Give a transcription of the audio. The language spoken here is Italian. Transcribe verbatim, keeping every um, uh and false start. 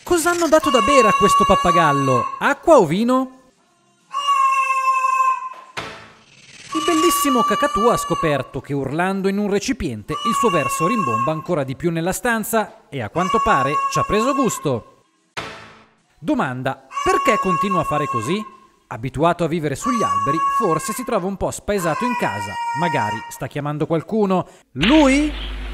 Cosa hanno dato da bere a questo pappagallo? Acqua o vino? Il bellissimo Cacatù ha scoperto che urlando in un recipiente il suo verso rimbomba ancora di più nella stanza e a quanto pare ci ha preso gusto. Domanda: perché continua a fare così? Abituato a vivere sugli alberi, forse si trova un po' spaesato in casa. Magari sta chiamando qualcuno. Lui?